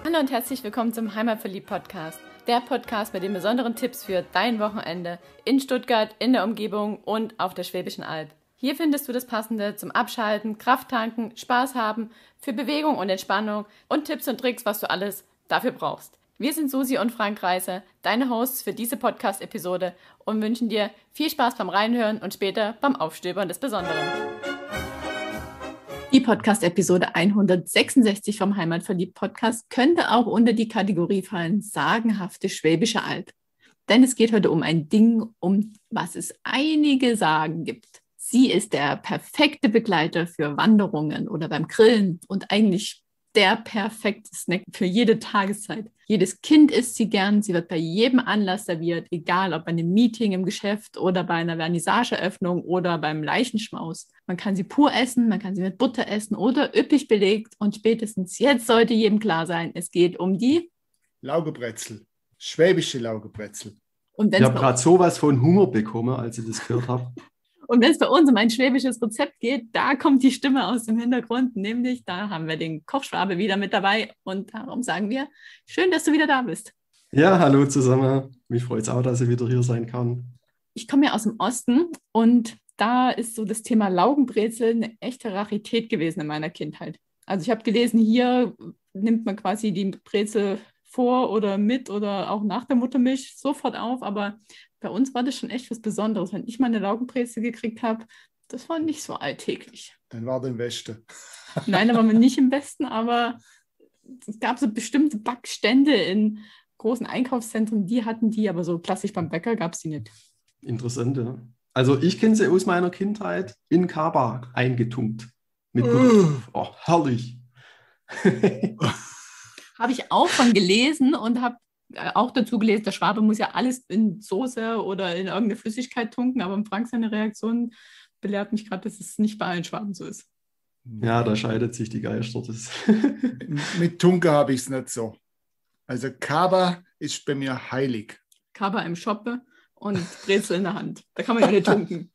Hallo und herzlich willkommen zum Heimatverliebt-Podcast. Der Podcast mit den besonderen Tipps für dein Wochenende in Stuttgart, in der Umgebung und auf der Schwäbischen Alb. Hier findest du das Passende zum Abschalten, Kraft tanken, Spaß haben, für Bewegung und Entspannung und Tipps und Tricks, was du alles dafür brauchst. Wir sind Susi und Frank Reiße, deine Hosts für diese Podcast-Episode und wünschen dir viel Spaß beim Reinhören und später beim Aufstöbern des Besonderen. Die Podcast-Episode 166 vom Heimatverliebt-Podcast könnte auch unter die Kategorie fallen sagenhafte Schwäbische Alb. Denn es geht heute um ein Ding, um was es einige Sagen gibt. Sie ist der perfekte Begleiter für Wanderungen oder beim Grillen und eigentlich der perfekte Snack für jede Tageszeit. Jedes Kind isst sie gern, sie wird bei jedem Anlass serviert, egal ob bei einem Meeting im Geschäft oder bei einer Vernissageöffnung oder beim Leichenschmaus. Man kann sie pur essen, man kann sie mit Butter essen oder üppig belegt und spätestens jetzt sollte jedem klar sein, es geht um die Laugebrezel, schwäbische Laugebrezel. Ich habe gerade sowas von Hunger bekommen, als ich das gehört habe. Und wenn es bei uns um ein schwäbisches Rezept geht, da kommt die Stimme aus dem Hintergrund, nämlich da haben wir den Kochschwabe wieder mit dabei und darum sagen wir, schön, dass du wieder da bist. Ja, hallo zusammen. Mich freut es auch, dass ich wieder hier sein kann. Ich komme ja aus dem Osten und da ist so das Thema Laugenbrezel eine echte Rarität gewesen in meiner Kindheit. Also ich habe gelesen, hier nimmt man quasi die Brezel vor oder mit oder auch nach der Muttermilch sofort auf, aber bei uns war das schon echt was Besonderes. Wenn ich mal eine Laugenbrezel gekriegt habe, das war nicht so alltäglich. Dann war der im Westen. Nein, da waren wir nicht im Westen, aber es gab so bestimmte Backstände in großen Einkaufszentren, die hatten die, aber so klassisch beim Bäcker gab es die nicht. Interessant, ja. Also ich kenne sie aus meiner Kindheit in Kaba eingetunkt. Mit Butter. Oh, herrlich. Habe ich auch von gelesen und habe auch dazu gelesen, der Schwabe muss ja alles in Soße oder in irgendeine Flüssigkeit tunken, aber im Frank seine Reaktion belehrt mich gerade, dass es nicht bei allen Schwaben so ist. Ja, da scheidet sich die Geister. Mit Tunke habe ich es nicht so. Also Kaba ist bei mir heilig. Kaba im Shoppe und Brezel in der Hand. Da kann man ja nicht tunken.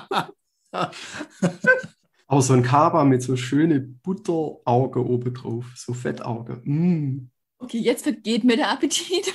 Aber so ein Kaba mit so schöne Butterauge oben drauf, so Fettauge. Okay, jetzt vergeht mir der Appetit.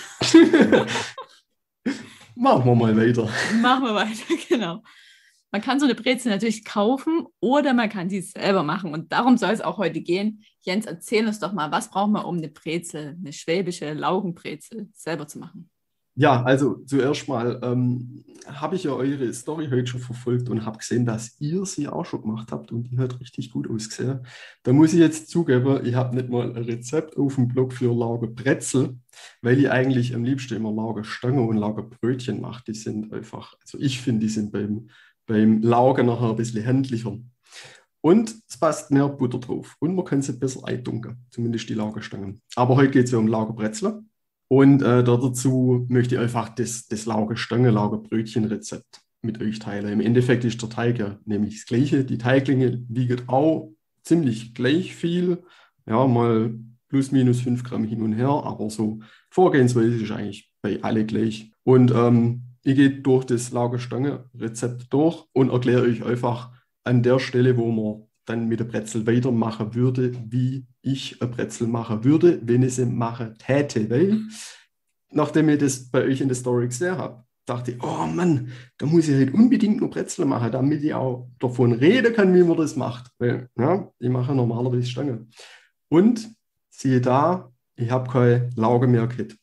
Machen wir mal weiter. Machen wir weiter, genau. Man kann so eine Brezel natürlich kaufen oder man kann sie selber machen. Und darum soll es auch heute gehen. Jens, erzähl uns doch mal, was brauchen wir, um eine Brezel, eine schwäbische Laugenbrezel selber zu machen? Ja, also zuerst mal habe ich ja eure Story heute schon verfolgt und habe gesehen, dass ihr sie auch schon gemacht habt und die hat richtig gut ausgesehen. Da muss ich jetzt zugeben, ich habe nicht mal ein Rezept auf dem Blog für Laugenbrezel, weil ich eigentlich am liebsten immer Laugenstange und Laugenbrötchen mache. Die sind einfach, also ich finde, die sind beim Laugen nachher ein bisschen händlicher. Und es passt mehr Butter drauf und man kann sie besser eintunken, zumindest die Laugenstangen. Aber heute geht es ja um Laugenbrezel. Und dazu möchte ich einfach das Laugenstange-Laugenbrötchen-Rezept mit euch teilen. Im Endeffekt ist der Teig ja nämlich das Gleiche. Die Teiglinge wiegen auch ziemlich gleich viel. Ja, mal plus minus 5 Gramm hin und her, aber so Vorgehensweise ist eigentlich bei alle gleich. Und ich gehe durch das Laugenstange-Rezept durch und erkläre euch einfach an der Stelle, wo man dann mit der Brezel weitermachen würde, wie ich eine Brezel machen würde, wenn ich sie machen täte. Weil, nachdem ich das bei euch in der Story gesehen habe, dachte ich, oh Mann, da muss ich halt unbedingt nur Brezel machen, damit ich auch davon reden kann, wie man das macht. Weil, ja, ich mache normalerweise Stange. Und siehe da, ich habe keine Lauge mehr gehabt.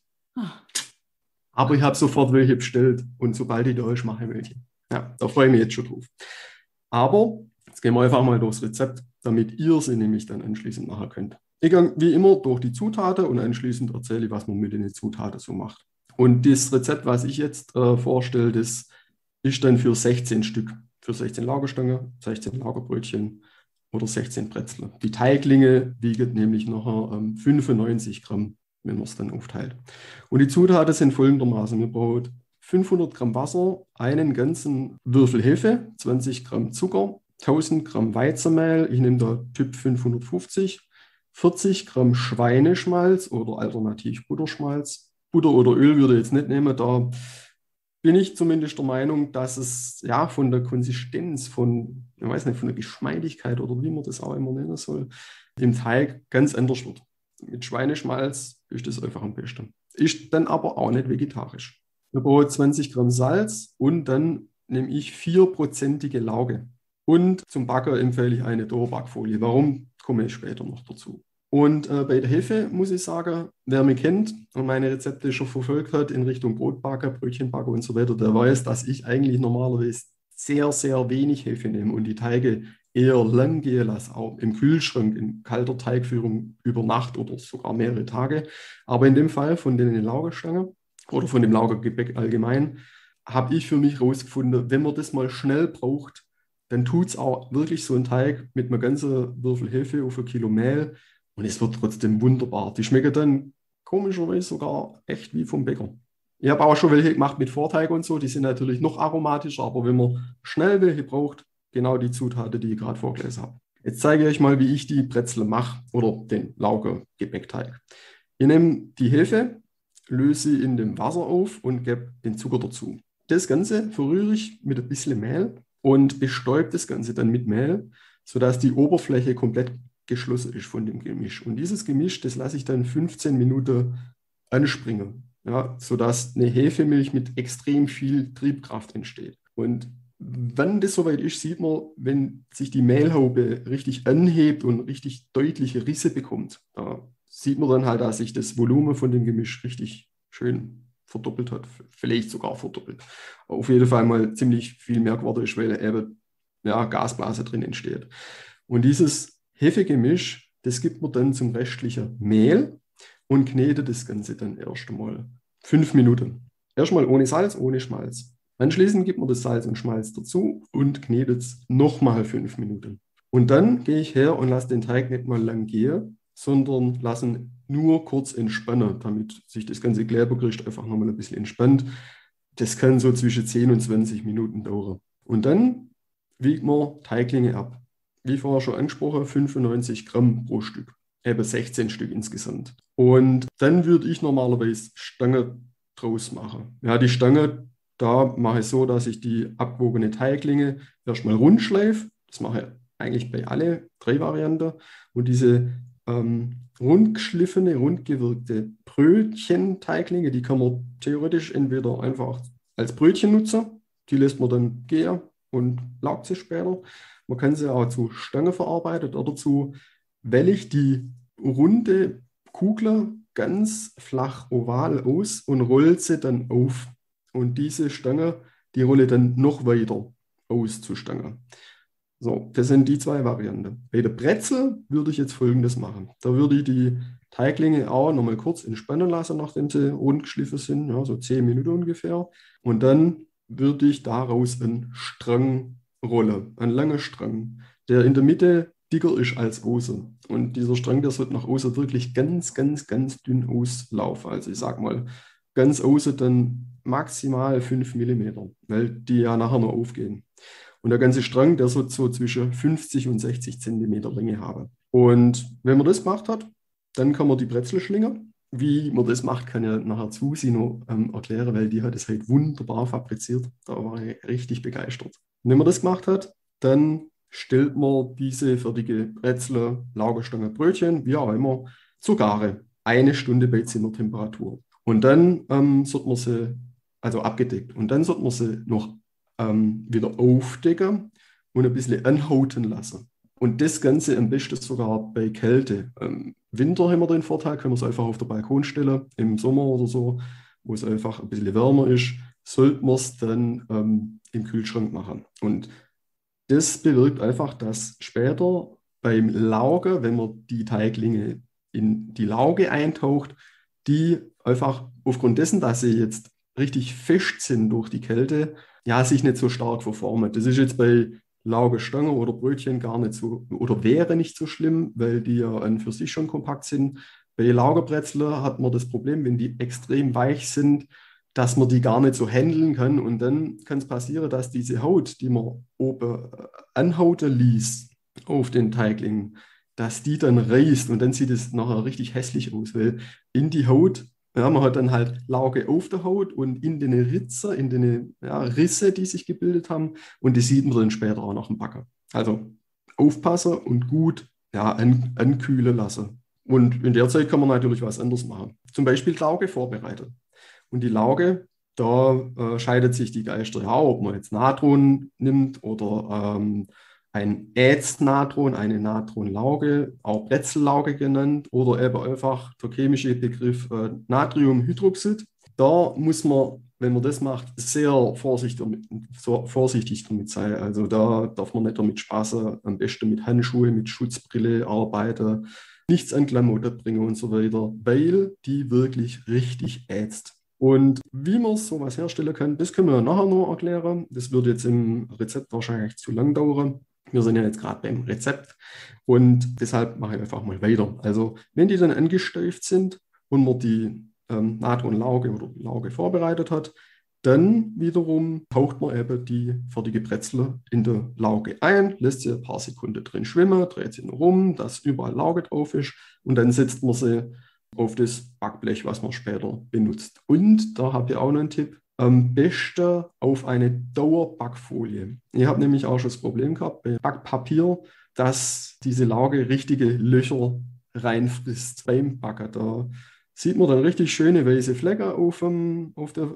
Aber ich habe sofort welche bestellt und sobald ich da ist, mache ich welche. Ja, da freue ich mich jetzt schon drauf. Aber jetzt gehen wir einfach mal durchs Rezept, damit ihr sie nämlich dann anschließend machen könnt. Ich gehe wie immer durch die Zutaten und anschließend erzähle ich, was man mit den Zutaten so macht. Und das Rezept, was ich jetzt vorstelle, das ist dann für 16 Stück. Für 16 Laugenstangen, 16 Laugenbrötchen oder 16 Brezel. Die Teiglinge wiegen nämlich nachher 95 Gramm, wenn man es dann aufteilt. Und die Zutaten sind folgendermaßen. Wir brauchen 500 Gramm Wasser, einen ganzen Würfel Hefe, 20 Gramm Zucker, 1000 Gramm Weizenmehl, ich nehme da Typ 550, 40 Gramm Schweineschmalz oder alternativ Butterschmalz. Butter oder Öl würde ich jetzt nicht nehmen, da bin ich zumindest der Meinung, dass es ja von der Konsistenz, von der Geschmeidigkeit oder wie man das auch immer nennen soll, im Teig ganz anders wird. mit Schweineschmalz ist das einfach am besten. Ist dann aber auch nicht vegetarisch. Ich brauche 20 Gramm Salz und dann nehme ich 4%ige Lauge. Und zum Backen empfehle ich eine Dauerbackfolie. Warum, komme ich später noch dazu. Und bei der Hefe muss ich sagen, wer mich kennt und meine Rezepte schon verfolgt hat in Richtung Brotbacker, Brötchenbacker und so weiter, der weiß, dass ich eigentlich normalerweise sehr, sehr wenig Hefe nehme und die Teige eher lang gehen lasse, auch im Kühlschrank, in kalter Teigführung über Nacht oder sogar mehrere Tage. Aber in dem Fall von den Laugenstangen oder von dem Laugengebäck allgemein, habe ich für mich herausgefunden, wenn man das mal schnell braucht, dann tut es auch wirklich so einen Teig mit einem ganzen Würfel Hefe auf ein Kilo Mehl und es wird trotzdem wunderbar. Die schmecken dann komischerweise sogar echt wie vom Bäcker. Ich habe auch schon welche gemacht mit Vorteig und so, die sind natürlich noch aromatischer, aber wenn man schnell welche braucht, genau die Zutaten, die ich gerade vorgelesen habe. Jetzt zeige ich euch mal, wie ich die Brezel mache oder den Lauge-Gebäckteig. Ich nehme die Hefe, löse sie in dem Wasser auf und gebe den Zucker dazu. Das Ganze verrühre ich mit ein bisschen Mehl und bestäube das Ganze dann mit Mehl, sodass die Oberfläche komplett geschlossen ist von dem Gemisch. Und dieses Gemisch, das lasse ich dann 15 Minuten anspringen, ja, sodass eine Hefemilch mit extrem viel Triebkraft entsteht. Und wenn das soweit ist, sieht man, wenn sich die Mehlhaube richtig anhebt und richtig deutliche Risse bekommt, da sieht man dann halt, dass sich das Volumen von dem Gemisch richtig schön verdoppelt hat, vielleicht sogar verdoppelt. Auf jeden Fall mal ziemlich viel mehr geworden ist, weil eben Gasblase drin entsteht. Und dieses Hefegemisch, das gibt man dann zum restlichen Mehl und knetet das Ganze dann erst einmal 5 Minuten. Erstmal ohne Salz, ohne Schmalz. Anschließend gibt man das Salz und Schmalz dazu und knetet es nochmal 5 Minuten. Und dann gehe ich her und lasse den Teig nicht mal lang gehen, sondern lasse ihn nur kurz entspannen, damit sich das ganze Klebergerüst einfach nochmal ein bisschen entspannt. Das kann so zwischen 10 und 20 Minuten dauern. Und dann wiegt man Teiglinge ab. Wie vorher schon angesprochen, 95 Gramm pro Stück. Eben 16 Stück insgesamt. Und dann würde ich normalerweise Stange draus machen. Ja, die Stange, da mache ich so, dass ich die abgewogene Teiglinge erstmal rund schleife. Das mache ich eigentlich bei alle 3 Varianten. Und diese rundgeschliffene, rundgewirkte Brötchenteiglinge, die kann man theoretisch entweder einfach als Brötchen nutzen. Die lässt man dann gehen und laugt sie später. Man kann sie auch zu Stange verarbeiten oder zu, weil ich die runde Kugel ganz flach oval aus und rolle sie dann auf. Und diese Stange, die rolle dann noch weiter aus zur Stange. So, das sind die 2 Varianten. Bei der Brezel würde ich jetzt Folgendes machen. Da würde ich die Teiglinge auch nochmal kurz entspannen lassen, nachdem sie rund geschliffen sind, ja, so 10 Minuten ungefähr. Und dann würde ich daraus einen Strang rollen, einen langen Strang, der in der Mitte dicker ist als außen. Und dieser Strang, der sollte nach außen wirklich ganz, ganz, ganz dünn auslaufen. Also ich sage mal, ganz außen dann maximal 5 mm, weil die ja nachher noch aufgehen. Und der ganze Strang, der soll so zwischen 50 und 60 cm Länge haben. Und wenn man das gemacht hat, dann kann man die Brezel schlingen. Wie man das macht, kann ja nachher Susi noch erklären, weil die hat es halt wunderbar fabriziert. Da war ich richtig begeistert. Und wenn man das gemacht hat, dann stellt man diese fertige Brezel, Laugenstange, Brötchen, wie auch immer, zur Gare. 1 Stunde bei Zimmertemperatur. Und dann sollte man sie, also abgedeckt, und dann sollte man sie noch wieder aufdecken und ein bisschen anhauten lassen. Und das Ganze am besten sogar bei Kälte. Winter haben wir den Vorteil, können wir es einfach auf den Balkon stellen, im Sommer oder so, wo es einfach ein bisschen wärmer ist, sollte man es dann im Kühlschrank machen. Und das bewirkt einfach, dass später beim Laugen, wenn man die Teiglinge in die Lauge eintaucht, die einfach aufgrund dessen, dass sie jetzt richtig fest sind durch die Kälte, ja, sich nicht so stark verformen. Das ist jetzt bei Laugenstangen oder Brötchen gar nicht so, oder wäre nicht so schlimm, weil die ja an für sich schon kompakt sind. Bei Laugenbrezeln hat man das Problem, wenn die extrem weich sind, dass man die gar nicht so handeln kann. Und dann kann es passieren, dass diese Haut, die man oben anhauten ließ auf den Teiglingen, dass die dann reißt und dann sieht es nachher richtig hässlich aus, weil in die Haut, ja, man hat dann halt Lauge auf der Haut und in den Ritzer, in den Risse, die sich gebildet haben, und die sieht man dann später auch nach dem Backen. Also aufpassen und gut ankühlen lassen. Und in der Zeit kann man natürlich was anderes machen. Zum Beispiel Lauge vorbereiten. Und die Lauge, da scheidet sich die Geister ja, ob man jetzt Natron nimmt oder ein Ätznatron, eine Natronlauge, auch Bretzellauge genannt, oder eben einfach der chemische Begriff Natriumhydroxid. Da muss man, wenn man das macht, sehr vorsichtig damit sein. Also da darf man nicht damit spaßen, am besten mit Handschuhe, mit Schutzbrille arbeiten, nichts an Klamotten bringen und so weiter, weil die wirklich richtig ätzt. Und wie man sowas herstellen kann, das können wir nachher noch erklären. Das wird jetzt im Rezept wahrscheinlich zu lang dauern. Wir sind ja jetzt gerade beim Rezept und deshalb mache ich einfach mal weiter. Also wenn die dann angesteift sind und man die Natronlauge oder Lauge vorbereitet hat, dann wiederum taucht man eben die fertige Brezel in der Lauge ein, lässt sie ein paar Sekunden drin schwimmen, dreht sie noch rum, dass überall Lauge drauf ist und dann setzt man sie auf das Backblech, was man später benutzt. Und da habe ich auch noch einen Tipp. Am besten auf eine Dauerbackfolie. Ich habe nämlich auch schon das Problem gehabt bei Backpapier, dass diese Lauge richtige Löcher reinfrisst beim Backen. Da sieht man dann richtig schöne weiße Flecken auf dem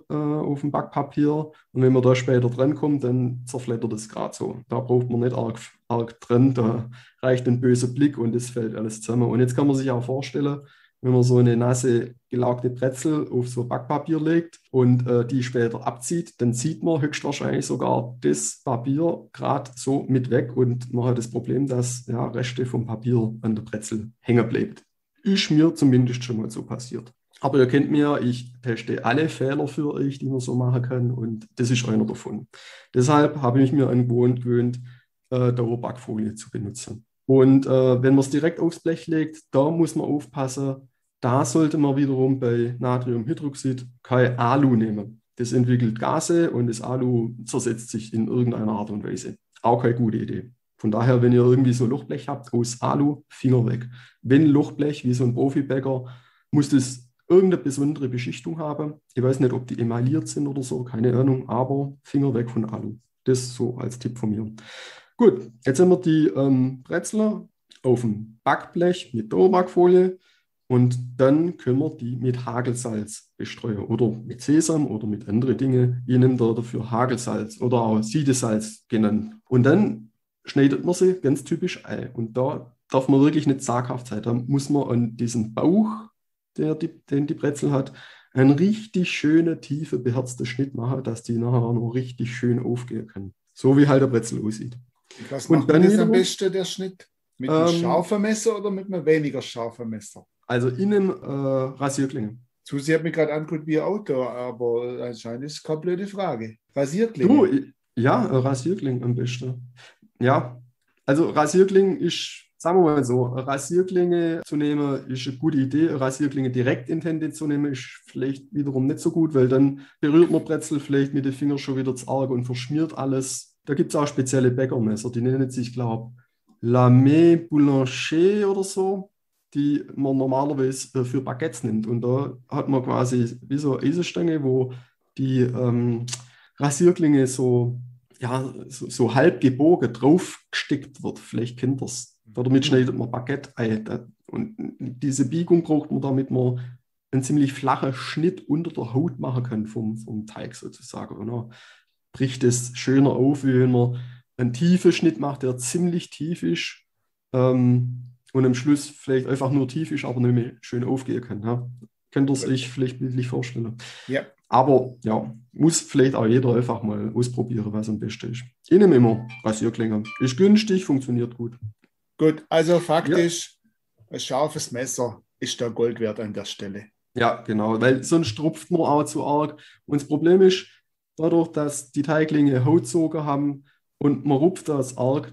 Backpapier. Und wenn man da später dran kommt, dann zerfleddert es gerade so. Da braucht man nicht arg dran. Da reicht ein böser Blick und es fällt alles zusammen. Und jetzt kann man sich auch vorstellen, wenn man so eine nasse gelaugte Brezel auf so Backpapier legt und die später abzieht, dann zieht man höchstwahrscheinlich sogar das Papier gerade so mit weg und man hat das Problem, dass ja, Reste vom Papier an der Brezel hängen bleibt. Ist mir zumindest schon mal so passiert. Aber ihr kennt mir, ich teste alle Fehler für euch, die man so machen kann und das ist einer davon. Deshalb habe ich mir angewöhnt, Dauerbackfolie zu benutzen. Und wenn man es direkt aufs Blech legt, da muss man aufpassen. Da sollte man wiederum bei Natriumhydroxid kein Alu nehmen. Das entwickelt Gase und das Alu zersetzt sich in irgendeiner Art und Weise. Auch keine gute Idee. Von daher, wenn ihr irgendwie so Lochblech habt aus Alu, Finger weg. Wenn Lochblech, wie so ein Profibäcker, muss das irgendeine besondere Beschichtung haben. Ich weiß nicht, ob die emailliert sind oder so, keine Ahnung, aber Finger weg von Alu. Das so als Tipp von mir. Gut, jetzt haben wir die Brezel auf dem Backblech mit Dauerbackfolie. Und dann können wir die mit Hagelsalz bestreuen oder mit Sesam oder mit anderen Dingen. Ich nehme da dafür Hagelsalz oder auch Siedesalz genannt. Und dann schneidet man sie ganz typisch ein. Und da darf man wirklich nicht zaghaft sein. Da muss man an diesem Bauch, den die Brezel hat, einen richtig schönen, tiefen, beherzten Schnitt machen, dass die nachher auch noch richtig schön aufgehen kann. So wie halt der Brezel aussieht. Was macht man das am besten, der Schnitt? Mit einem scharfen Messer oder mit einem weniger scharfen Messer? Also in einem Rasierklinge. Susi hat mich gerade angeguckt wie ein Auto, aber anscheinend ist es keine blöde Frage. Rasierklinge? Du, ja, Rasierklinge am besten. Ja, also Rasierklinge ist, sagen wir mal so, Rasierklinge zu nehmen ist eine gute Idee. Rasierklinge direkt in die Hände zu nehmen ist vielleicht wiederum nicht so gut, weil dann berührt man Brezel vielleicht mit den Fingern schon wieder zu arg und verschmiert alles. Da gibt es auch spezielle Bäckermesser, die nennen sich, glaube ich, Lame Boulanger oder so, die man normalerweise für Baguettes nimmt. Und da hat man quasi wie so eine Eisenstange, wo die Rasierklinge so halb gebogen draufgestickt wird. Vielleicht kennt ihr das. Damit schneidet man Baguette ein. Und diese Biegung braucht man, damit man einen ziemlich flachen Schnitt unter der Haut machen kann vom Teig sozusagen. Und dann bricht es schöner auf, wie wenn man einen tiefen Schnitt macht, der ziemlich tief ist. Und am Schluss vielleicht einfach nur tief ist, aber nicht mehr schön aufgehen kann. Ja? Könnt ihr euch vielleicht bildlich vorstellen. Ja. Aber ja, muss vielleicht auch jeder einfach mal ausprobieren, was am besten ist. Ich nehme immer Rasierklinge. Ist günstig, funktioniert gut. Gut, also faktisch, ein scharfes Messer ist da Gold wert an der Stelle. Ja, genau, weil sonst tropft man auch zu arg. Und das Problem ist, dadurch, dass die Teiglinge Hautzoger haben und man rupft das arg,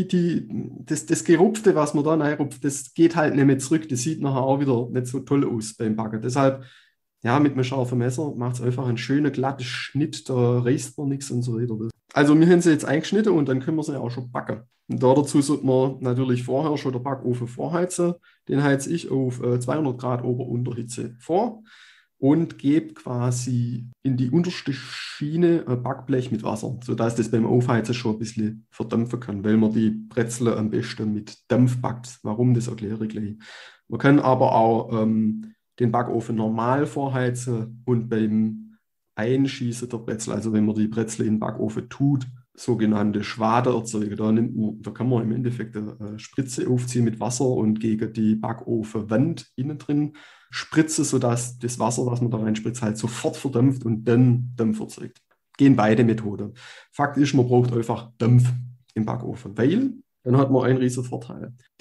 das Gerupfte, was man da reinrupft, das geht halt nicht mehr zurück. Das sieht nachher auch wieder nicht so toll aus beim Backen. Deshalb, ja, mit einem scharfen Messer macht es einfach einen schönen, glatten Schnitt, da reißt man nichts und so weiter. Also wir haben sie jetzt eingeschnitten und dann können wir sie auch schon backen. Und dazu sollte man natürlich vorher schon den Backofen vorheizen. Den heize ich auf 200 Grad Ober- und Unterhitze vor. und gebe quasi in die unterste Schiene ein Backblech mit Wasser, sodass das beim Aufheizen schon ein bisschen verdampfen kann, weil man die Brezel am besten mit Dampf backt. Warum, das erkläre ich gleich. Man kann aber auch den Backofen normal vorheizen und beim Einschießen der Brezel, also wenn man die Brezel in den Backofen tut, sogenannte Schwade erzeugen. Da kann man im Endeffekt eine Spritze aufziehen mit Wasser und gegen die Backofenwand innen drin spritzen, sodass das Wasser, was man da reinspritzt, halt sofort verdampft und dann Dampf erzeugt. Gehen beide Methoden. Fakt ist, man braucht einfach Dampf im Backofen, weil dann hat man einen riesen Vorteil. Die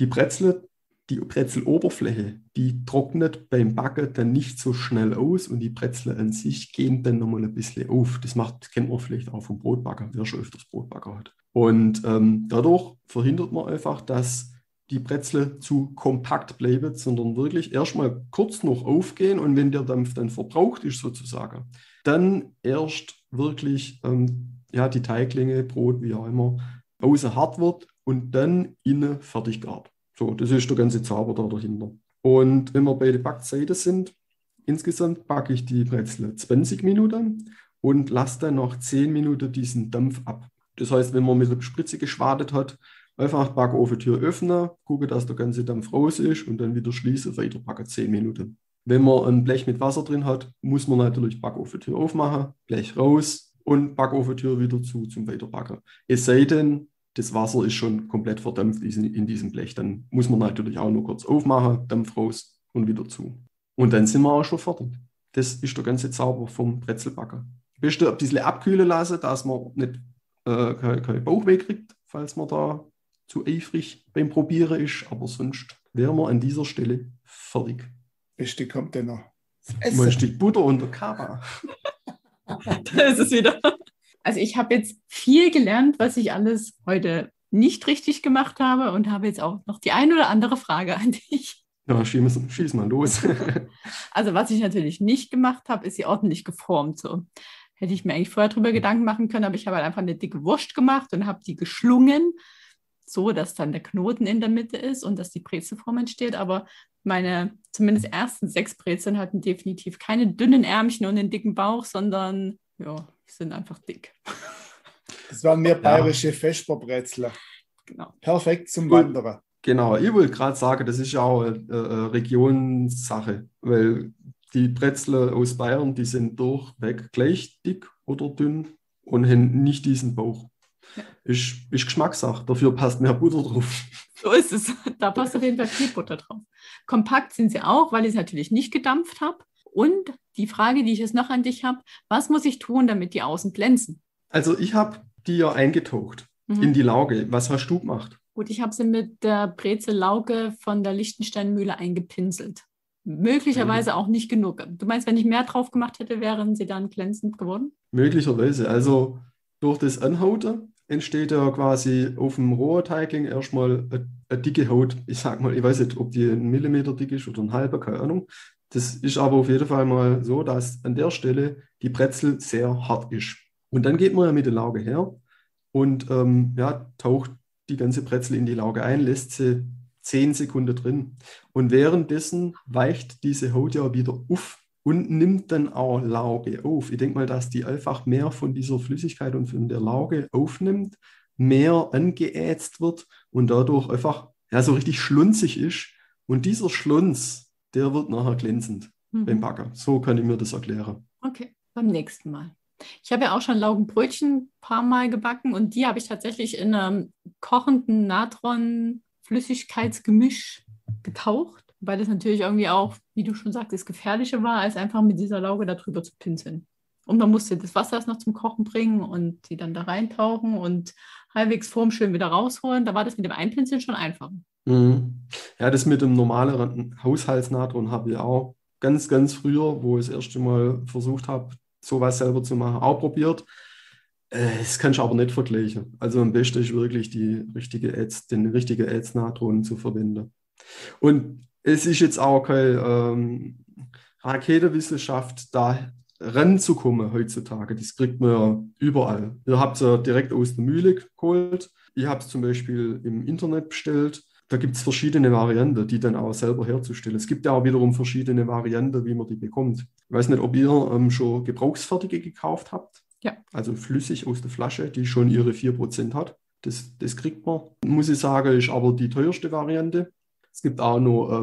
Brezeloberfläche, die trocknet beim Backen dann nicht so schnell aus und die Brezel an sich gehen dann nochmal ein bisschen auf. Das kennt man vielleicht auch vom Brotbacker, wer schon öfters Brotbacker hat. Und dadurch verhindert man einfach, dass die Brezel zu kompakt bleiben, sondern wirklich erstmal kurz noch aufgehen und wenn der Dampf dann verbraucht ist sozusagen, dann erst wirklich die Teiglinge, Brot, wie auch immer, außen hart wird und dann innen fertig gart. So, das ist der ganze Zauber da dahinter. Und wenn wir bei der Backseite sind, insgesamt backe ich die Brezel 20 Minuten und lasse dann nach 10 Minuten diesen Dampf ab. Das heißt, wenn man mit der Spritze geschwadet hat, einfach Backofentür öffnen, gucken, dass der ganze Dampf raus ist und dann wieder schließen, weiter backen 10 Minuten. Wenn man ein Blech mit Wasser drin hat, muss man natürlich Backofentür aufmachen, Blech raus und Backofentür wieder zum Weiterbacken. Es sei denn, das Wasser ist schon komplett verdampft in diesem Blech. Dann muss man natürlich auch nur kurz aufmachen, Dampf raus und wieder zu. Und dann sind wir auch schon fertig. Das ist der ganze Zauber vom Brezelbacken. Am besten ein bisschen abkühlen lassen, dass man nicht kein Bauchweh kriegt, falls man da zu eifrig beim Probieren ist. Aber sonst wären wir an dieser Stelle fertig. Beste kommt dann noch. Mal ein Stück Butter und der Kaba. Da ist es wieder. Also ich habe jetzt viel gelernt, was ich alles heute nicht richtig gemacht habe und habe jetzt auch noch die ein oder andere Frage an dich. Ja, schieß mal los. Also was ich natürlich nicht gemacht habe, ist sie ordentlich geformt. So hätte ich mir eigentlich vorher drüber Gedanken machen können, aber ich habe halt einfach eine dicke Wurst gemacht und habe die geschlungen, so dass dann der Knoten in der Mitte ist und dass die Brezelform entsteht. Aber meine zumindest ersten 6 Brezeln hatten definitiv keine dünnen Ärmchen und einen dicken Bauch, sondern ja, sind einfach dick. Das waren mehr bayerische Vesperbrezel. Genau. Perfekt zum Wandern. Genau, ich wollte gerade sagen, das ist ja auch eine Regionssache, weil die Brezel aus Bayern, die sind durchweg gleich dick oder dünn und haben nicht diesen Bauch. Ja. Ist Geschmackssache, dafür passt mehr Butter drauf. So ist es, da passt auf jeden Fall viel Butter drauf. Kompakt sind sie auch, weil ich es natürlich nicht gedampft habe. Und die Frage, die ich jetzt noch an dich habe, was muss ich tun, damit die außen glänzen? Also ich habe die ja eingetaucht in die Lauge. Was hast du gemacht? Gut, ich habe sie mit der Brezel-Lauge von der Lichtenstein-Mühle eingepinselt. Möglicherweise auch nicht genug. Du meinst, wenn ich mehr drauf gemacht hätte, wären sie dann glänzend geworden? Möglicherweise. Also durch das Anhauten entsteht ja quasi auf dem rohen Teigling erstmal eine dicke Haut. Ich sag mal, ich weiß nicht, ob die 1 Millimeter dick ist oder ein halber, keine Ahnung. Das ist aber auf jeden Fall mal so, dass an der Stelle die Brezel sehr hart ist. Und dann geht man ja mit der Lauge her und taucht die ganze Brezel in die Lauge ein, lässt sie 10 Sekunden drin. Und währenddessen weicht diese Haut ja wieder auf und nimmt dann auch Lauge auf. Ich denke mal, dass die einfach mehr von dieser Flüssigkeit und von der Lauge aufnimmt, mehr angeätzt wird und dadurch einfach so richtig schlunzig ist. Und dieser Schlunz, der wird nachher glänzend beim Backen. So kann ich mir das erklären. Okay, beim nächsten Mal. Ich habe ja auch schon Laugenbrötchen ein paar Mal gebacken und die habe ich tatsächlich in einem kochenden Natron-Flüssigkeitsgemisch getaucht, weil das natürlich irgendwie auch, wie du schon sagtest, gefährlicher war, als einfach mit dieser Lauge darüber zu pinseln. Und man musste das Wasser erst noch zum Kochen bringen und die dann da reintauchen und halbwegs formschön wieder rausholen. Da war das mit dem Einpinseln schon einfacher. Mhm. Ja, das mit dem normalen Haushaltsnatron habe ich auch ganz, ganz früher, wo ich das erste Mal versucht habe, sowas selber zu machen, auch probiert. Das kann ich aber nicht vergleichen. Also am besten ist wirklich den richtigen Ätznatron zu verwenden. Und es ist jetzt auch keine Raketenwissenschaft, da ranzukommen heutzutage. Das kriegt man ja überall. Ihr habt es ja direkt aus der Mühle geholt. Ich habe es zum Beispiel im Internet bestellt. Da gibt es verschiedene Varianten, die dann auch selber herzustellen. Es gibt ja auch wiederum verschiedene Varianten, wie man die bekommt. Ich weiß nicht, ob ihr schon Gebrauchsfertige gekauft habt. Ja. Also flüssig aus der Flasche, die schon ihre 4% hat. Das kriegt man. Muss ich sagen, ist aber die teuerste Variante. Es gibt auch noch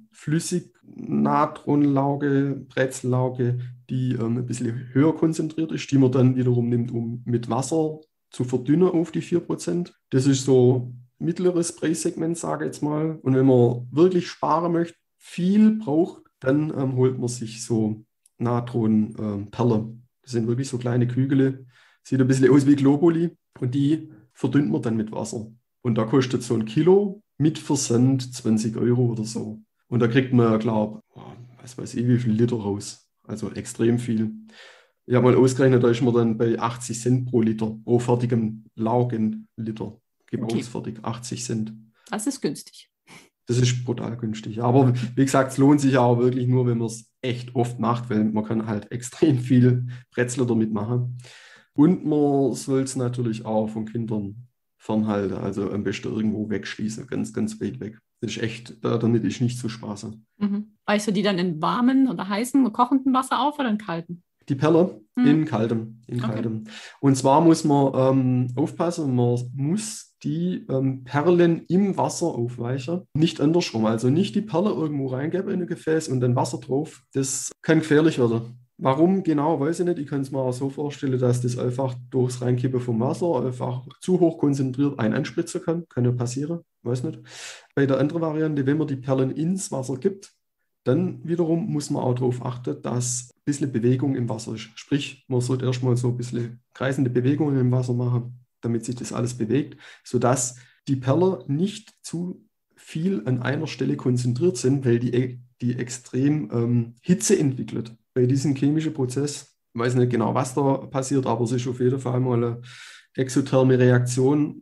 Flüssig-Natronlauge, Brezellauge, die ein bisschen höher konzentriert ist, die man dann wiederum nimmt, um mit Wasser zu verdünnen auf die 4%. Das ist so mittleres Preissegment, sage ich jetzt mal. Und wenn man wirklich sparen möchte, viel braucht, dann holt man sich so Natronperlen. Das sind wirklich so kleine Kügel. Sieht ein bisschen aus wie Globuli. Und die verdünnt man dann mit Wasser. Und da kostet so ein Kilo mit Versand 20 € oder so. Und da kriegt man, glaube ich, was weiß ich, wie viel Liter raus. Also extrem viel. Ich habe mal ausgerechnet, da ist man dann bei 80 Cent pro Liter, pro fertigem Laugenliter. Gebrauchsfertig, 80 Cent. Das ist günstig. Das ist brutal günstig. Aber wie gesagt, es lohnt sich auch wirklich nur, wenn man es echt oft macht, weil man kann halt extrem viel Brezel damit machen. Und man soll es natürlich auch von Kindern fernhalten, also am besten irgendwo wegschließen, ganz, ganz weit weg. Das ist echt, damit ist nicht zu spaßen. Weißt du die dann in warmen oder heißen, kochenden Wasser auf oder in kalten? Die Perle in kaltem. Und zwar muss man aufpassen, man muss die Perlen im Wasser aufweichen, nicht andersrum. Also nicht die Perle irgendwo reingeben in ein Gefäß und dann Wasser drauf. Das kann gefährlich werden. Warum genau, weiß ich nicht. Ich kann es mir auch so vorstellen, dass das einfach durchs Reinkippen vom Wasser einfach zu hoch konzentriert einspritzen kann. Kann ja passieren, weiß nicht. Bei der anderen Variante, wenn man die Perlen ins Wasser gibt, dann wiederum muss man auch darauf achten, dass ein bisschen Bewegung im Wasser ist. Sprich, man sollte erstmal so ein bisschen kreisende Bewegungen im Wasser machen, damit sich das alles bewegt, sodass die Perlen nicht zu viel an einer Stelle konzentriert sind, weil die extrem Hitze entwickelt. Bei diesem chemischen Prozess, ich weiß nicht genau, was da passiert, aber es ist auf jeden Fall mal eine exotherme Reaktion,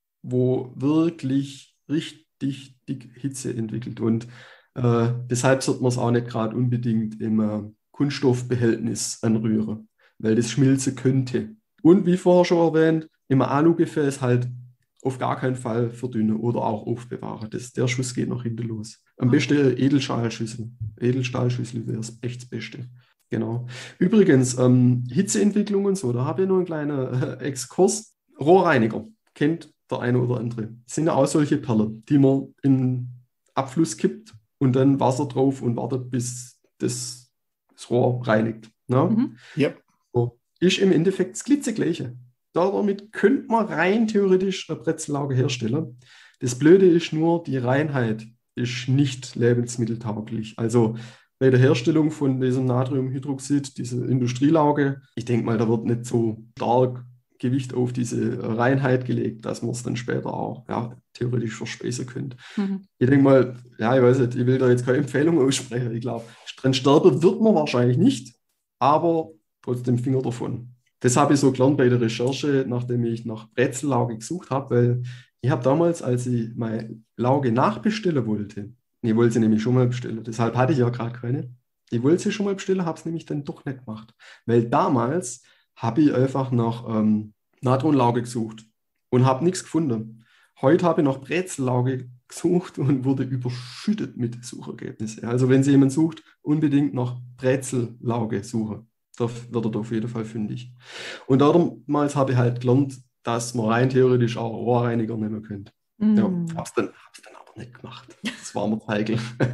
wo wirklich richtig dick Hitze entwickelt. Und deshalb sollte man es auch nicht gerade unbedingt im Kunststoffbehältnis anrühren, weil das schmilzen könnte. Und wie vorher schon erwähnt, im Alugefäß halt auf gar keinen Fall verdünnen oder auch aufbewahren. Der Schuss geht nach hinten los. Am besten Edelstahlschüssel. Edelstahlschüssel wäre echt das Beste. Genau. Übrigens, Hitzeentwicklung und so, da habe ich noch einen kleinen Exkurs. Rohrreiniger, kennt der eine oder andere. Das sind ja auch solche Perlen, die man in Abfluss kippt und dann Wasser drauf und wartet, bis das Rohr reinigt. Ne? Yep. So. Ist im Endeffekt das Glitzegleiche. Damit könnte man rein theoretisch eine Brezelauge herstellen. Das Blöde ist nur, die Reinheit ist nicht lebensmitteltauglich. Also bei der Herstellung von diesem Natriumhydroxid, diese Industrielauge, ich denke mal, da wird nicht so stark Gewicht auf diese Reinheit gelegt, dass man es dann später auch theoretisch verspeisen könnte. Ich denke mal, ich weiß nicht, ich will da jetzt keine Empfehlung aussprechen. Ich glaube, dran sterben wird man wahrscheinlich nicht, aber trotzdem Finger davon. Das habe ich so gelernt bei der Recherche, nachdem ich nach Brezellauge gesucht habe, weil ich habe damals, als ich meine Lauge nachbestellen wollte, ich wollte sie nämlich schon mal bestellen, deshalb hatte ich ja gerade keine, ich wollte sie schon mal bestellen, habe es nämlich dann doch nicht gemacht, weil damals habe ich einfach nach Natronlauge gesucht und habe nichts gefunden. Heute habe ich nach Brezellauge gesucht und wurde überschüttet mit Suchergebnissen. Also wenn Sie jemanden sucht, unbedingt nach Brezellauge suchen. Da wird er auf jeden Fall fündig. Und damals habe ich halt gelernt, dass man rein theoretisch auch Rohrreiniger nehmen könnte. Ja, habe es dann aber nicht gemacht. Das war mir heikel.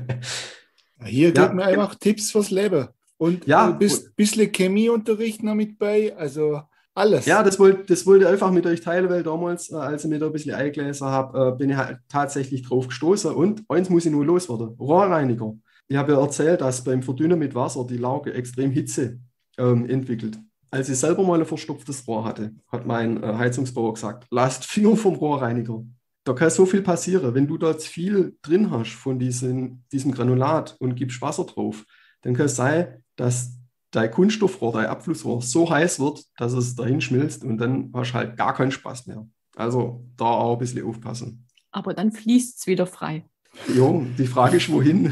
Hier kriegt man einfach Tipps fürs Leben. Und ein bisschen Chemieunterricht noch mit bei, also alles. Ja, das wollte ich einfach mit euch teilen, weil damals, als ich mir da ein bisschen eingelesen habe, bin ich halt tatsächlich drauf gestoßen. Und eins muss ich nur loswerden: Rohrreiniger. Ich habe ja erzählt, dass beim Verdünnen mit Wasser die Lauge extrem Hitze entwickelt. Als ich selber mal ein verstopftes Rohr hatte, hat mein Heizungsbauer gesagt, lasst Finger vom Rohrreiniger. Da kann so viel passieren. Wenn du da zu viel drin hast von diesem Granulat und gibst Wasser drauf, dann kann es sein, dass dein Kunststoffrohr, dein Abflussrohr so heiß wird, dass es dahin schmilzt und dann hast du halt gar keinen Spaß mehr. Also da auch ein bisschen aufpassen. Aber dann fließt es wieder frei. Jo, die Frage ist, wohin?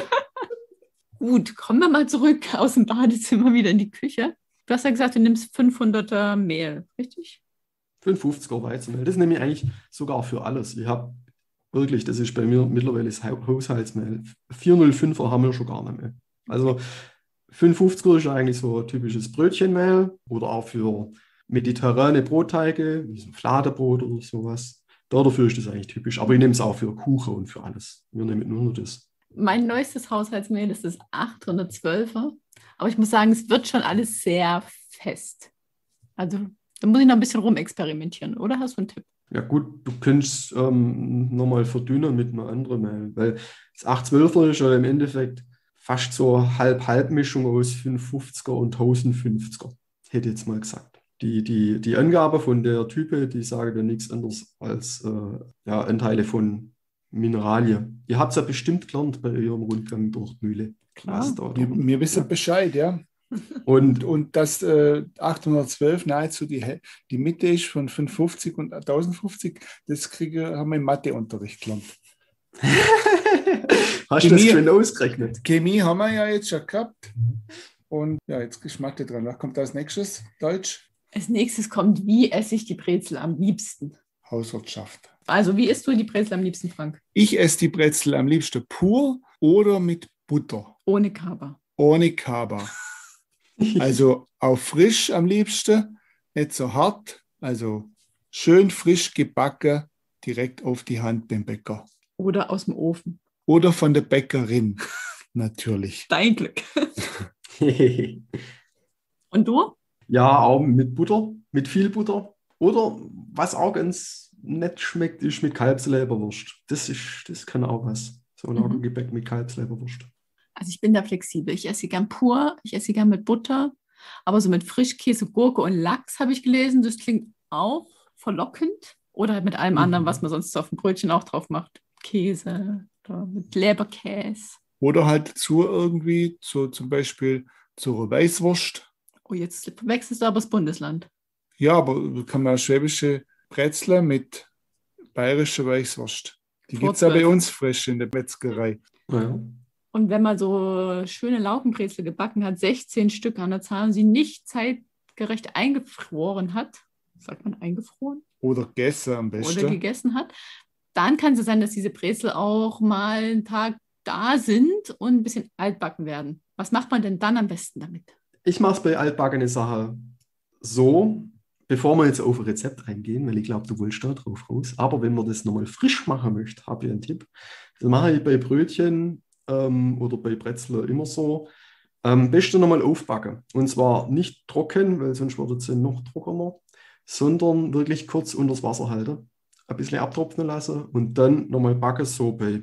Gut, kommen wir mal zurück aus dem Badezimmer wieder in die Küche. Du hast ja gesagt, du nimmst 500er Mehl, richtig? 55er Weizenmehl. Das nehme ich eigentlich sogar für alles. Ich habe Wirklich, das ist bei mir mittlerweile das Haushaltsmehl. 405er haben wir schon gar nicht mehr. Also 550er ist eigentlich so ein typisches Brötchenmehl oder auch für mediterrane Brotteige, wie so ein Fladenbrot oder sowas. Dafür ist das eigentlich typisch. Aber ich nehme es auch für Kuchen und für alles. Wir nehmen nur das. Mein neuestes Haushaltsmehl ist das 812er. Aber ich muss sagen, es wird schon alles sehr fest. Also da muss ich noch ein bisschen rumexperimentieren, oder? Hast du einen Tipp? Ja gut, du könntest nochmal verdünnen mit einer anderen Mehl, weil das 812er ist ja im Endeffekt fast so Halb-Halb-Mischung aus 550er und 1050er, hätte ich jetzt mal gesagt. Die Angabe von der Type, die sagen ja nichts anderes als Anteile von Mineralien. Ihr habt es ja bestimmt gelernt bei eurem Rundgang durch die Mühle. Klar. Wir wissen Bescheid, ja. Und dass 812 nahezu die Mitte ist von 550 und 1050, das haben wir im Matheunterricht gelernt. Hast du das schön ausgerechnet? Chemie haben wir ja jetzt schon gehabt. Und ja, jetzt ist Mathe dran. Was kommt als nächstes? Deutsch? Als nächstes kommt, wie esse ich die Brezel am liebsten? Hauswirtschaft. Also, wie isst du die Brezel am liebsten, Frank? Ich esse die Brezel am liebsten pur oder mit Butter. Ohne Kaba. Ohne Kaba. Also auch frisch am liebsten, nicht so hart, also schön frisch gebacken, direkt auf die Hand beim Bäcker. Oder aus dem Ofen. Oder von der Bäckerin, natürlich. Dein Glück. Und du? Ja, auch mit Butter, mit viel Butter. Oder was auch ganz nett schmeckt, ist mit Kalbsleberwurst. Das kann auch was. So ein Laugengebäck mit Kalbsleberwurst. Also ich bin da flexibel. Ich esse sie gern pur, ich esse sie gern mit Butter, aber so mit Frischkäse, Gurke und Lachs habe ich gelesen. Das klingt auch verlockend. Oder halt mit allem anderen, was man sonst auf dem Brötchen auch drauf macht. Käse oder mit Leberkäse. Oder halt dazu irgendwie, zum Beispiel zur Weißwurst. Oh, jetzt wechselst du aber das Bundesland. Ja, aber kann man schwäbische Brezel mit bayerischer Weißwurst. Die gibt es ja bei uns frisch in der Metzgerei. Ja. Und wenn man so schöne Laugenbrezel gebacken hat, 16 Stück an der Zahl, und sie nicht zeitgerecht eingefroren hat, sagt man eingefroren? Oder gegessen am besten. Oder gegessen hat, dann kann es sein, dass diese Brezel auch mal einen Tag da sind und ein bisschen altbacken werden. Was macht man denn dann am besten damit? Ich mache es bei altbackene Sachen so, bevor wir jetzt auf ein Rezept reingehen, weil ich glaube, du willst da drauf raus. Aber wenn man das nochmal frisch machen möchte, habe ich einen Tipp. Das mache ich bei Brötchen oder bei Brezel immer so. Am besten nochmal aufbacken. Und zwar nicht trocken, weil sonst wird es noch trockener, sondern wirklich kurz unter das Wasser halten, ein bisschen abtropfen lassen und dann nochmal backen, so bei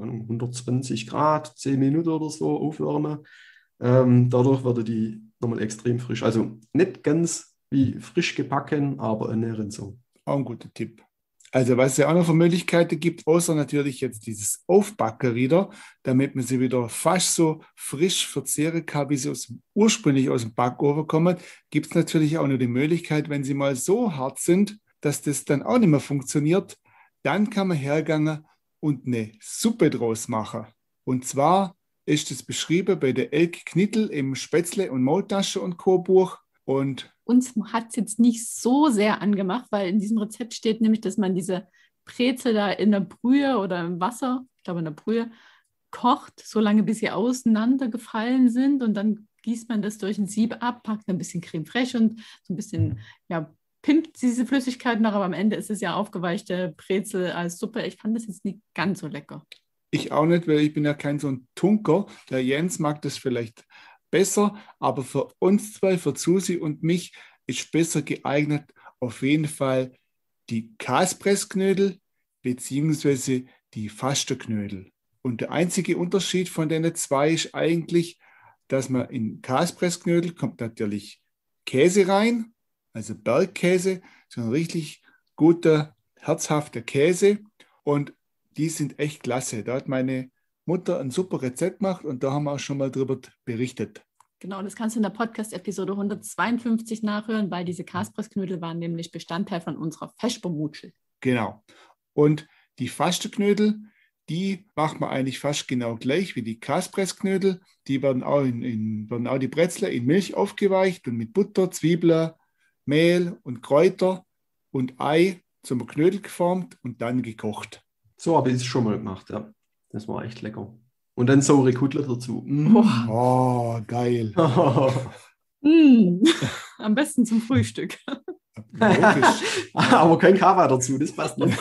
120 Grad, 10 Minuten oder so aufwärmen. Dadurch wird die nochmal extrem frisch. Also nicht ganz wie frisch gebacken, aber ernährend so. Auch ein guter Tipp. Also was es ja auch noch für Möglichkeiten gibt, außer natürlich jetzt dieses Aufbacken wieder, damit man sie wieder fast so frisch verzehren kann, wie sie ursprünglich aus dem Backofen kommen, gibt es natürlich auch noch die Möglichkeit, wenn sie mal so hart sind, dass das dann auch nicht mehr funktioniert, dann kann man hergehen und eine Suppe draus machen. Und zwar ist es beschrieben bei der Elke Knittel im Spätzle- und Maultasche und Co-Buch. Und uns hat es jetzt nicht so sehr angemacht, weil in diesem Rezept steht nämlich, dass man diese Brezel da in der Brühe oder im Wasser, ich glaube in der Brühe, kocht, solange bis sie auseinandergefallen sind und dann gießt man das durch ein Sieb ab, packt ein bisschen Creme fraiche und so ein bisschen, pimpt diese Flüssigkeit noch, aber am Ende ist es ja aufgeweichte Brezel als Suppe. Ich fand das jetzt nicht ganz so lecker. Ich auch nicht, weil ich bin ja kein so ein Tunker. Der Jens mag das vielleicht besser, aber für uns zwei, für Susi und mich, ist besser geeignet auf jeden Fall die Kaspressknödel beziehungsweise die Fastenknödel. Und der einzige Unterschied von den zwei ist eigentlich, dass man in Kaspressknödel kommt natürlich Käse rein, also Bergkäse, so ein richtig guter, herzhafter Käse. Und die sind echt klasse. Da hat meine Mutter ein super Rezept gemacht und da haben wir auch schon mal drüber berichtet. Genau, das kannst du in der Podcast-Episode 152 nachhören, weil diese Kaspressknödel waren nämlich Bestandteil von unserer Vespermutschel. Genau. Und die Fastenknödel, die macht man eigentlich fast genau gleich wie die Kaspressknödel. Die werden auch, werden auch die Brezel in Milch aufgeweicht und mit Butter, Zwiebeln, Mehl und Kräuter und Ei zum Knödel geformt und dann gekocht. So habe ich es schon mal gemacht, ja. Das war echt lecker. Und dann saure Kudler dazu. Oh, geil. Am besten zum Frühstück. Logisch. Aber kein Kava dazu, das passt nicht.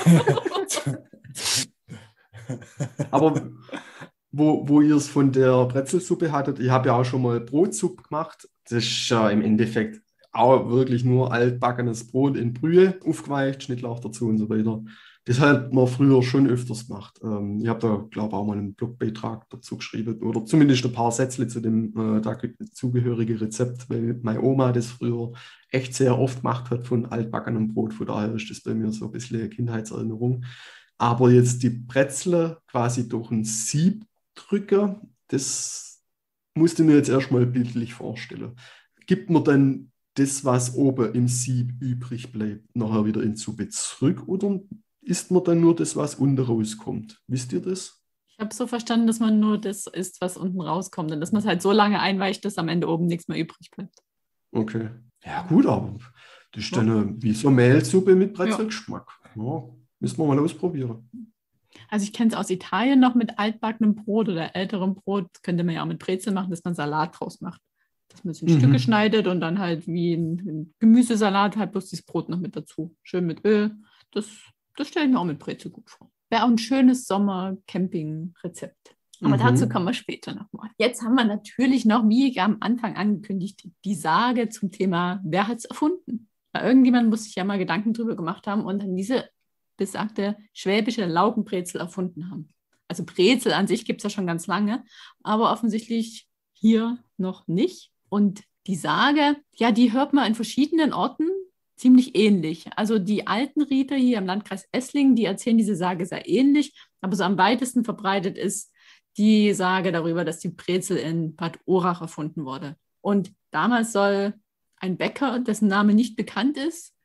Aber wo ihr es von der Brezelsuppe hattet, ich habe ja auch schon mal Brotsuppe gemacht. Das ist ja im Endeffekt auch wirklich nur altbackenes Brot in Brühe, aufgeweicht, Schnittlauch dazu und so weiter. Das hat man früher schon öfters gemacht. Ich habe da, glaube ich, auch mal einen Blogbeitrag dazu geschrieben oder zumindest ein paar Sätze zu dem dazugehörigen Rezept, weil meine Oma das früher echt sehr oft gemacht hat von altbackenem Brot. Von daher ist das bei mir so ein bisschen eine Kindheitserinnerung. Aber jetzt die Brezel quasi durch ein Sieb drücken, das musste ich mir jetzt erstmal bildlich vorstellen. Gibt man dann das, was oben im Sieb übrig bleibt, nachher wieder in die Suppe zurück oder isst man dann nur das, was unten rauskommt? Wisst ihr das? Ich habe so verstanden, dass man nur das isst, was unten rauskommt und dass man es halt so lange einweicht, dass am Ende oben nichts mehr übrig bleibt. Okay. Ja gut, aber das ist dann wie so Mehlsuppe mit Brezelgeschmack. Ja, müssen wir mal ausprobieren. Also ich kenne es aus Italien noch mit altbackenem Brot oder älterem Brot. Könnte man ja auch mit Brezel machen, dass man Salat draus macht. Dass man es in Stücke schneidet und dann halt wie ein Gemüsesalat halt bloß das Brot noch mit dazu. Schön mit Öl. Das stelle ich mir auch mit Brezel gut vor. Wäre auch ein schönes Sommer-Camping-Rezept. Aber dazu kommen wir später nochmal. Jetzt haben wir natürlich noch, wie am Anfang angekündigt, die Sage zum Thema, wer hat es erfunden? Weil irgendjemand muss sich ja mal Gedanken drüber gemacht haben und dann diese besagte schwäbische Laugenbrezel erfunden haben. Also Brezel an sich gibt es ja schon ganz lange, aber offensichtlich hier noch nicht. Und die Sage, ja, die hört man in verschiedenen Orten ziemlich ähnlich. Also die alten Riter hier im Landkreis Esslingen, die erzählen diese Sage sehr ähnlich, aber so am weitesten verbreitet ist die Sage darüber, dass die Brezel in Bad Urach erfunden wurde. Und damals soll ein Bäcker, dessen Name nicht bekannt ist,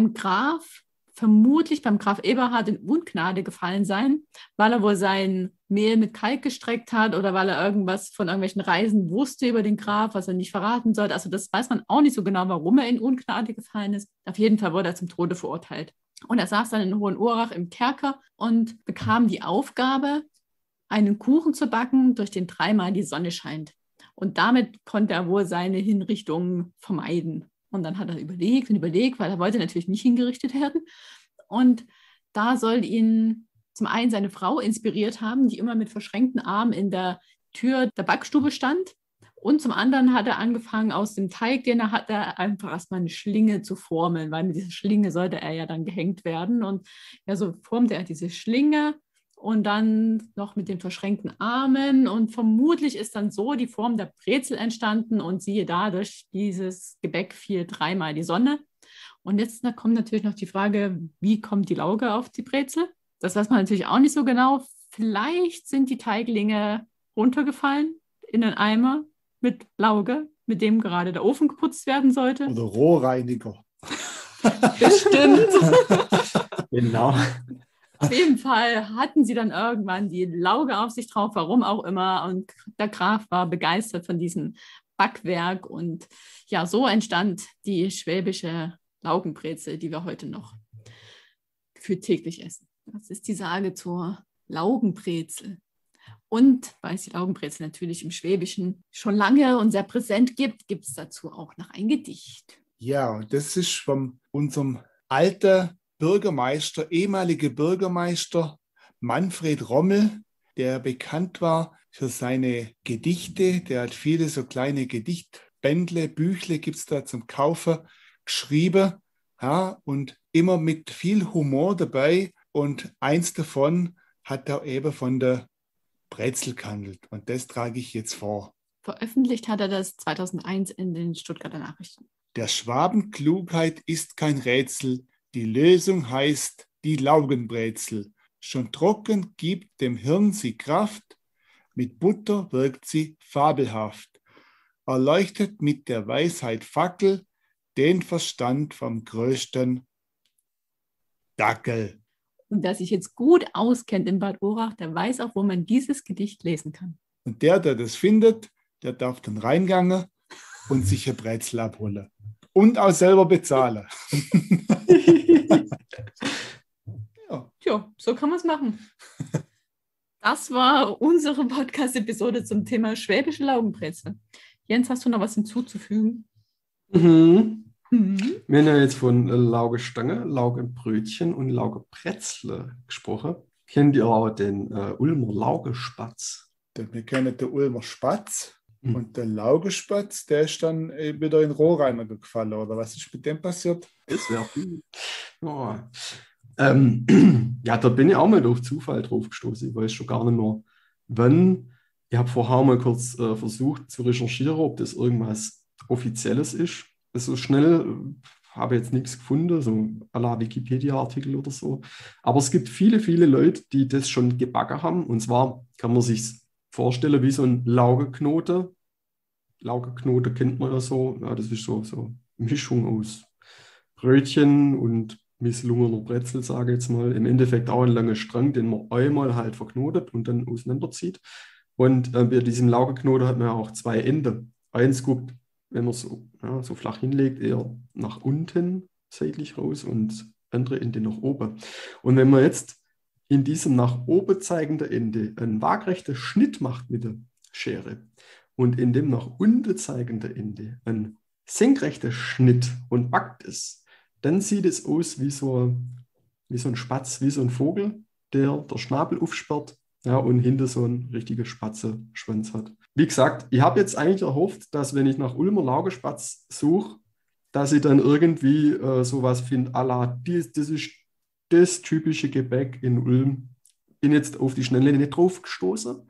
vermutlich beim Graf Eberhard in Ungnade gefallen sein, weil er wohl sein Mehl mit Kalk gestreckt hat oder weil er irgendwas von irgendwelchen Reisen wusste über den Graf, was er nicht verraten sollte. Also das weiß man auch nicht so genau, warum er in Ungnade gefallen ist. Auf jeden Fall wurde er zum Tode verurteilt. Und er saß dann in Hohenurach im Kerker und bekam die Aufgabe, einen Kuchen zu backen, durch den dreimal die Sonne scheint. Und damit konnte er wohl seine Hinrichtung vermeiden. Und dann hat er überlegt, weil er wollte natürlich nicht hingerichtet werden. Und da soll ihn zum einen seine Frau inspiriert haben, die immer mit verschränkten Armen in der Tür der Backstube stand. Und zum anderen hat er angefangen, aus dem Teig, den er hatte, einfach erstmal eine Schlinge zu formeln, weil mit dieser Schlinge sollte er ja dann gehängt werden. Und ja, so formte er diese Schlinge und dann noch mit den verschränkten Armen. Und vermutlich ist dann so die Form der Brezel entstanden und siehe da, durch dieses Gebäck fiel dreimal die Sonne. Und jetzt kommt natürlich noch die Frage, wie kommt die Lauge auf die Brezel? Das weiß man natürlich auch nicht so genau. Vielleicht sind die Teiglinge runtergefallen in einen Eimer mit Lauge, mit dem gerade der Ofen geputzt werden sollte. Oder Rohrreiniger. Bestimmt. Genau. Auf jeden Fall hatten sie dann irgendwann die Lauge auf sich drauf, warum auch immer. Und der Graf war begeistert von diesem Backwerk. Und ja, so entstand die schwäbische Laugenbrezel, die wir heute noch für täglich essen. Das ist die Sage zur Laugenbrezel. Und weil es die Laugenbrezel natürlich im Schwäbischen schon lange und sehr präsent gibt, gibt es dazu auch noch ein Gedicht. Ja, und das ist von unserem alten Bürgermeister, ehemaliger Bürgermeister Manfred Rommel, der bekannt war für seine Gedichte. Der hat viele so kleine Gedichtbändle, Büchle gibt es da zum Kaufen, geschrieben, ja, und immer mit viel Humor dabei. Und eins davon hat er eben von der Brezel gehandelt. Und das trage ich jetzt vor. Veröffentlicht hat er das 2001 in den Stuttgarter Nachrichten. Der Schwabenklugheit ist kein Rätsel. Die Lösung heißt die Laugenbrezel. Schon trocken gibt dem Hirn sie Kraft, mit Butter wirkt sie fabelhaft. Erleuchtet mit der Weisheit Fackel den Verstand vom größten Dackel. Und wer sich jetzt gut auskennt in Bad Urach, der weiß auch, wo man dieses Gedicht lesen kann. Und der das findet, der darf dann reingangen und sich eine Brezel abholen. Und auch selber bezahlen. Ja, so kann man es machen. Das war unsere Podcast-Episode zum Thema schwäbische Laugenbrezel. Jens, hast du noch was hinzuzufügen? Wir haben ja jetzt von Laugestange, Laugebrötchen und Laugebrezel gesprochen. Kennt ihr auch den Ulmer Laugespatz? Wir kennen den Ulmer Spatz und der Laugespatz, der ist dann wieder in Rohreiner gefallen, oder was ist mit dem passiert? Das wäre viel. Oh. Ja, da bin ich auch mal durch Zufall drauf gestoßen. Ich weiß schon gar nicht mehr, wann. Ich habe vorher mal kurz versucht zu recherchieren, ob das irgendwas Offizielles ist. So schnell habe ich jetzt nichts gefunden, so à la Wikipedia-Artikel oder so. Aber es gibt viele, viele Leute, die das schon gebacken haben. Und zwar kann man sich vorstellen wie so ein Laugeknoten. Laugeknoten kennt man ja so. Ja, das ist so eine Mischung aus Brötchen und misslungener Brezel, sage ich jetzt mal. Im Endeffekt auch ein langer Strang, den man einmal halt verknotet und dann auseinanderzieht. Und bei diesem Laugeknoten hat man ja auch zwei Enden. Eins guckt, wenn man so flach hinlegt, eher nach unten seitlich raus und andere Ende nach oben. Und wenn man jetzt in diesem nach oben zeigenden Ende einen waagrechten Schnitt macht mit der Schere und in dem nach unten zeigenden Ende einen senkrechten Schnitt und backt es, dann sieht es aus wie so ein Spatz, wie so ein Vogel, der Schnabel aufsperrt, ja, und hinter so einen richtigen Spatzenschwanz hat. Wie gesagt, ich habe jetzt eigentlich erhofft, dass wenn ich nach Ulmer Laugespatz suche, dass ich dann irgendwie sowas finde, à la, das ist das typische Gebäck in Ulm. Bin jetzt auf die Schnelle nicht drauf gestoßen,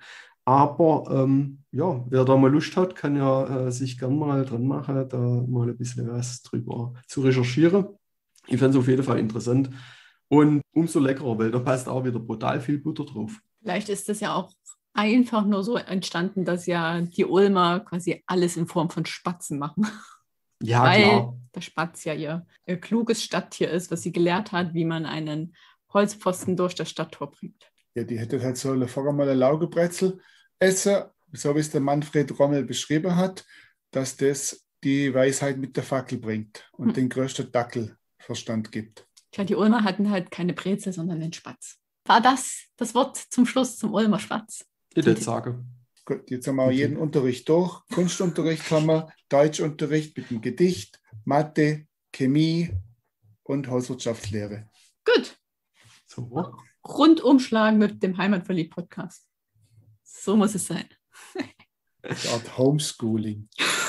aber ja, wer da mal Lust hat, kann ja sich gern mal dran machen, da mal ein bisschen was drüber zu recherchieren. Ich fände es auf jeden Fall interessant und umso leckerer, weil da passt auch wieder brutal viel Butter drauf. Vielleicht ist das ja auch einfach nur so entstanden, dass ja die Ulmer quasi alles in Form von Spatzen machen. Ja, weil klar. der Spatz ja ihr kluges Stadttier ist, was sie gelehrt hat, wie man einen Holzpfosten durch das Stadttor bringt. Ja, die hätte halt so vorher mal eine Laugebrezel essen, so wie es der Manfred Rommel beschrieben hat, dass das die Weisheit mit der Fackel bringt und den größten Dackelverstand gibt. Tja, die Ulmer hatten halt keine Brezel, sondern den Spatz. War das Wort zum Schluss zum Ulmer Spatz? Ich würde sagen. Gut, jetzt haben wir jeden Unterricht durch. Kunstunterricht haben wir, Deutschunterricht mit dem Gedicht, Mathe, Chemie und Hauswirtschaftslehre. Gut. So. Rundumschlagen mit dem Heimatverliebt-Podcast. So muss es sein. Eine Art Homeschooling.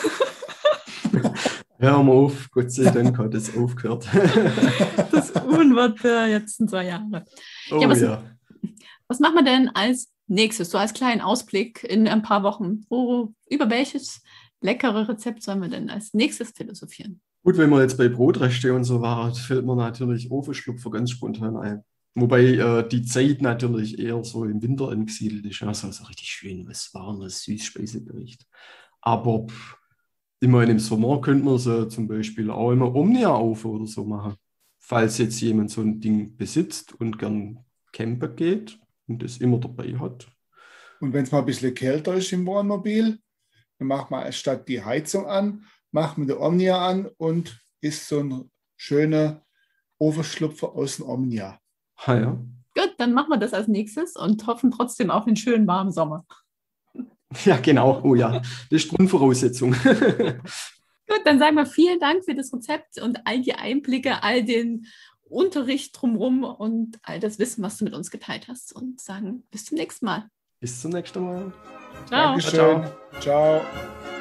Hör mal auf, Gott sei Dank hat es aufgehört. Das Unwort für jetzt 2 Jahre. Oh ja, was machen wir denn als nächstes, so als kleinen Ausblick in ein paar Wochen? Über welches leckere Rezept sollen wir denn als nächstes philosophieren? Gut, wenn wir jetzt bei Brotreste und so waren, fällt mir natürlich Ofenschlupfer ganz spontan ein. Wobei die Zeit natürlich eher so im Winter angesiedelt ist. Also so richtig schön, was warmes Süßspeisegericht. Aber ich meine, im Sommer könnte man so zum Beispiel auch immer Omnia-Ofen oder so machen. Falls jetzt jemand so ein Ding besitzt und gern campen geht und das immer dabei hat. Und wenn es mal ein bisschen kälter ist im Wohnmobil, dann macht man statt die Heizung an, macht man die Omnia an und isst so ein schöner Ofenschlupfer aus dem Omnia. Ah, ja. Gut, dann machen wir das als nächstes und hoffen trotzdem auf einen schönen warmen Sommer. Ja, genau. Oh ja, das ist Grundvoraussetzung. Gut, dann sagen wir vielen Dank für das Rezept und all die Einblicke, all den Unterricht drumherum und all das Wissen, was du mit uns geteilt hast und sagen bis zum nächsten Mal. Bis zum nächsten Mal. Ciao. Dankeschön. Ciao.